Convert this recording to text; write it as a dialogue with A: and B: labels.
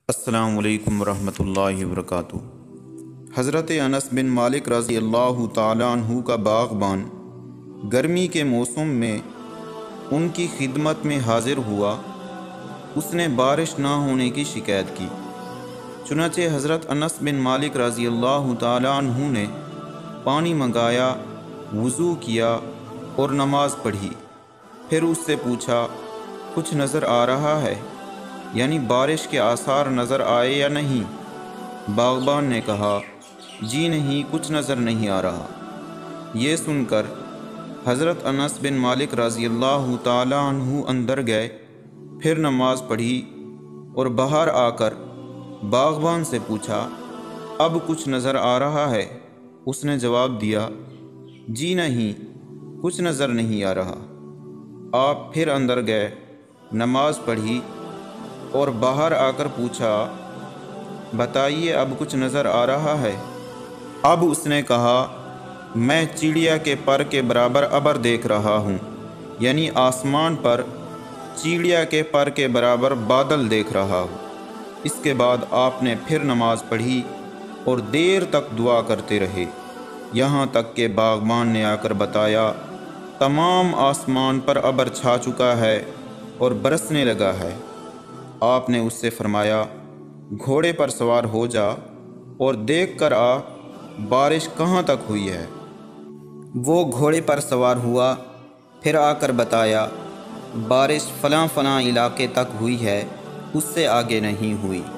A: السلام علیکم ورحمۃ اللہ وبرکاتہ۔ حضرت انس بن مالک رضی اللہ تعالیٰ عنہ کا باغبان گرمی کے موسم میں ان کی خدمت میں حاضر ہوا۔ اس نے بارش نہ ہونے کی شکایت کی، چنانچہ حضرت انس بن مالک رضی اللہ تعالیٰ عنہ نے پانی منگایا، وضو کیا اور نماز پڑھی۔ پھر اس سے پوچھا، کچھ نظر آ رہا ہے؟ یعنی بارش کے آثار نظر آئے یا نہیں؟ باغبان نے کہا، جی نہیں، کچھ نظر نہیں آ رہا۔ یہ سن کر حضرت انس بن مالک رضی اللہ تعالیٰ عنہ اندر گئے، پھر نماز پڑھی اور باہر آ کر باغبان سے پوچھا، اب کچھ نظر آ رہا ہے؟ اس نے جواب دیا، جی نہیں، کچھ نظر نہیں آ رہا۔ آپ پھر اندر گئے، نماز پڑھی اور باہر آ کر پوچھا، بتائیے اب کچھ نظر آ رہا ہے؟ اب اس نے کہا، میں چڑیا کے پر کے برابر ابر دیکھ رہا ہوں، یعنی آسمان پر چڑیا کے پر کے برابر بادل دیکھ رہا ہوں۔ اس کے بعد آپ نے پھر نماز پڑھی اور دیر تک دعا کرتے رہے، یہاں تک کہ باغبان نے آ کر بتایا، تمام آسمان پر ابر چھا چکا ہے اور برسنے لگا ہے۔ آپ نے اس سے فرمایا، گھوڑے پر سوار ہو جا اور دیکھ کر آ بارش کہاں تک ہوئی ہے۔ وہ گھوڑے پر سوار ہوا، پھر آ کر بتایا، بارش فلاں فلاں علاقے تک ہوئی ہے، اس سے آگے نہیں ہوئی۔